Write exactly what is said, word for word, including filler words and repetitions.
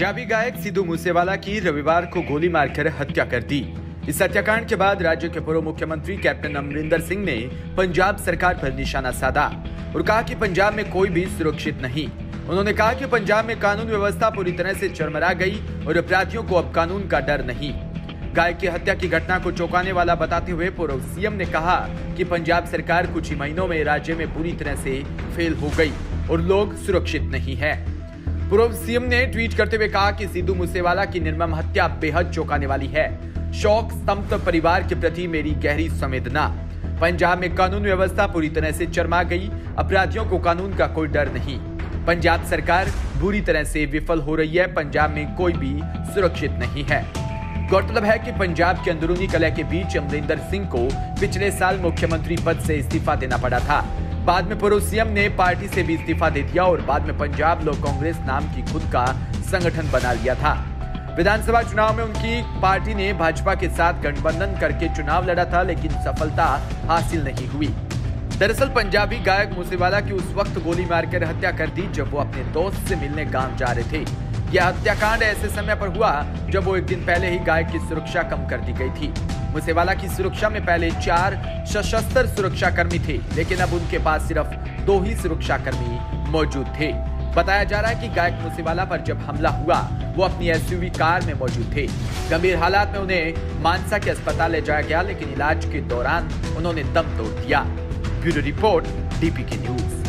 पंजाबी गायक सिद्धू मूसेवाला की रविवार को गोली मारकर हत्या कर दी। इस हत्याकांड के बाद राज्य के पूर्व मुख्यमंत्री कैप्टन अमरिंदर सिंह ने पंजाब सरकार पर निशाना साधा और कहा कि पंजाब में कोई भी सुरक्षित नहीं। उन्होंने कहा कि पंजाब में कानून व्यवस्था पूरी तरह से चरमरा गई और अपराधियों को अब कानून का डर नहीं। गायक की हत्या की घटना को चौंकाने वाला बताते हुए पूर्व सीएम ने कहा कि पंजाब सरकार कुछ ही महीनों में राज्य में पूरी तरह से फेल हो गई और लोग सुरक्षित नहीं है। पूर्व सीएम ने ट्वीट करते हुए कहा कि सिद्धू मूसेवाला की निर्मम हत्या बेहद चौंकाने वाली है। शोक संतप्त परिवार के प्रति मेरी गहरी संवेदना। पंजाब में कानून व्यवस्था पूरी तरह से चरमरा गई, अपराधियों को कानून का कोई डर नहीं। पंजाब सरकार बुरी तरह से विफल हो रही है, पंजाब में कोई भी सुरक्षित नहीं है। गौरतलब है कि पंजाब के अंदरूनी कलह के बीच अमरिंदर सिंह को पिछले साल मुख्यमंत्री पद से इस्तीफा देना पड़ा था। बाद में पूर्व सीएम ने पार्टी से भी इस्तीफा दे दिया और बाद में पंजाब लोक कांग्रेस नाम की खुद का संगठन बना लिया था। विधानसभा चुनाव में उनकी पार्टी ने भाजपा के साथ गठबंधन करके चुनाव लड़ा था, लेकिन सफलता हासिल नहीं हुई। दरअसल पंजाबी गायक मूसेवाला की उस वक्त गोली मारकर हत्या कर दी जब वो अपने दोस्त से मिलने गांव जा रहे थे। यह हत्याकांड ऐसे समय पर हुआ जब वो एक दिन पहले ही गायक की सुरक्षा कम कर दी गई थी। मूसेवाला की सुरक्षा में पहले चार सशस्त्र सुरक्षा कर्मी थे, लेकिन अब उनके पास सिर्फ दो ही सुरक्षा कर्मी मौजूद थे। बताया जा रहा है कि गायक मूसेवाला पर जब हमला हुआ वो अपनी एसयूवी कार में मौजूद थे। गंभीर हालात में उन्हें मानसा के अस्पताल ले जाया गया, लेकिन इलाज के दौरान उन्होंने दम तोड़ दिया। Bureau report, DPK news.